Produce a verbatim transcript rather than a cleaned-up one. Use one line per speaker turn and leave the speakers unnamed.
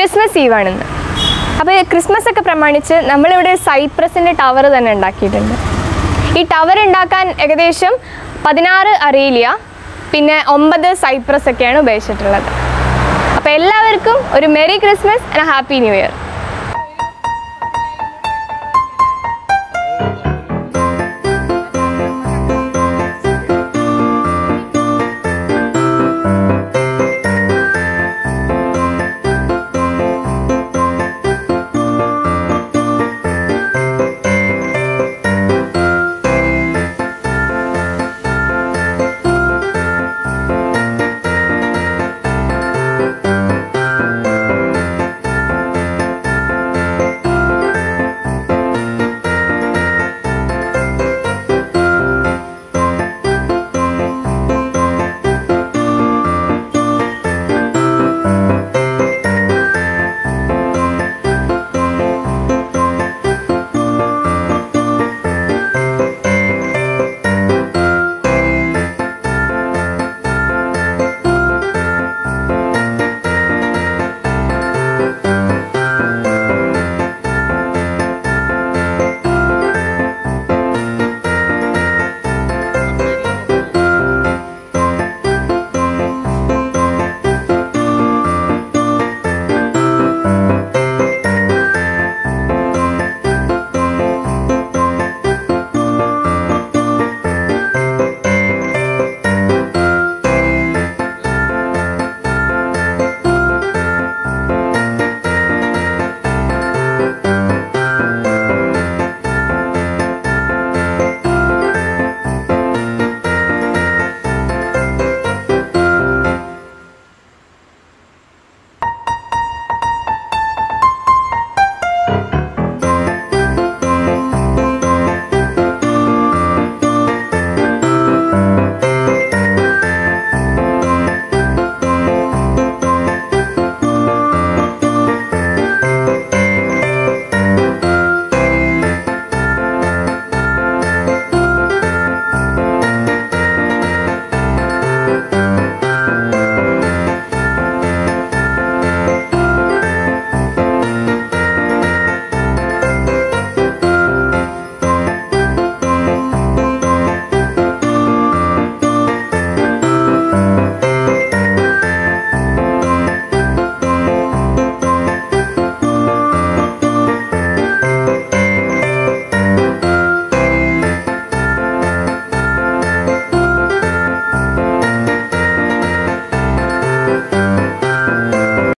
Christmas eve ആണെന്ന്. അപ്പോൾ Christmas ഒക്കെ പ്രമാണിച്ച് നമ്മളിവിടെ സൈപ്രസിൻ്റെ ടവർ തന്നെ ഉണ്ടാക്കിയിട്ടുണ്ട്. ഈ ടവർ ഉണ്ടാക്കാൻ ഏകദേശം പതിനാറ് അറേലിയ പിന്നെ ഒമ്പത് സൈപ്രസ് ഒക്കെയാണ് ഉപയോഗിച്ചിട്ടുള്ളത്. അപ്പോൾ എല്ലാവർക്കും ഒരു merry Christmas and happy new year.